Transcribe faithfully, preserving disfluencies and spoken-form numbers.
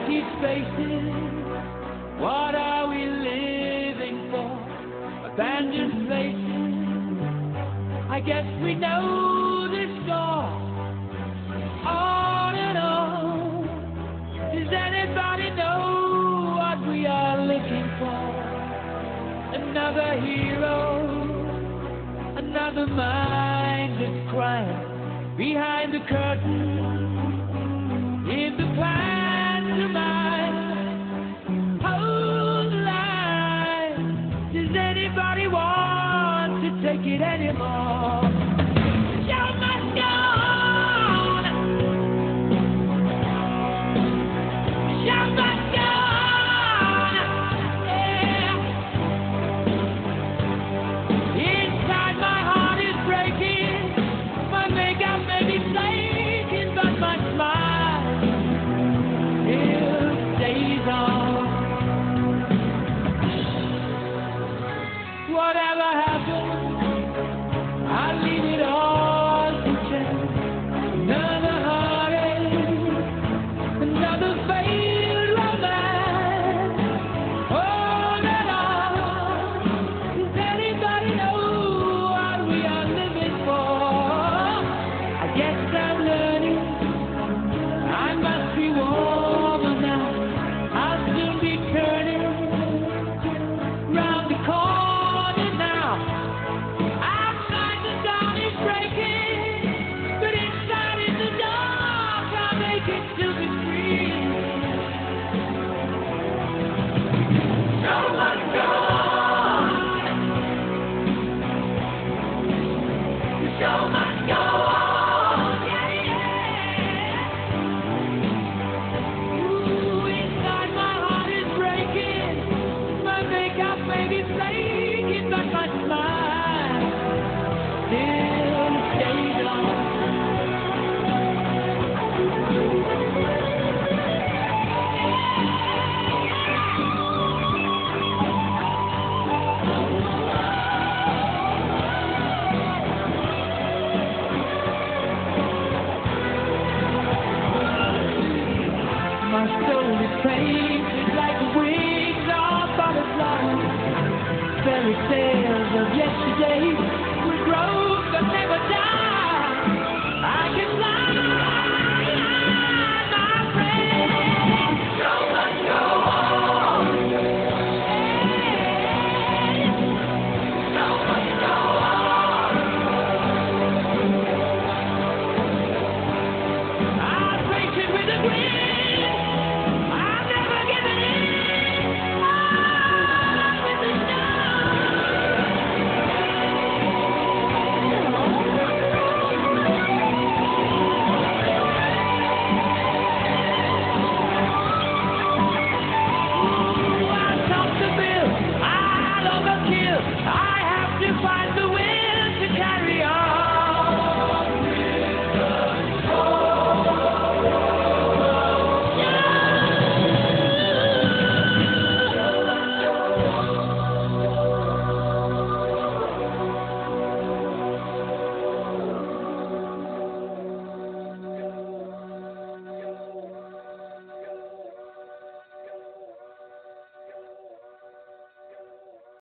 keep facing. What are we living for? Abandoned places. I guess we know the score. On and on. Does anybody know what we are looking for? Another hero, another mind that's crying behind the curtain. In the pantomime, hold the line. Does anybody want to take it anymore? Show must go on. Show must go on. Yeah. Inside my heart is breaking. My makeup may be flaking, but my smile still stays on. Whatever happens, I leave it all to chance. Another heartache, another failed romance. On and on. Does anybody know what we are living for? I guess I'm learning. I must be warmer now. I'll soon be turning round the corner now. Outside the dawn is breaking, but inside in the dark I'll make it to be free. So much go on. So much go on. Yeah, yeah. Ooh, inside my heart is breaking. My makeup may be flaking, but my smile still stays on. My soul is painted like the wings of butterflies. Fairy tales of yesterday.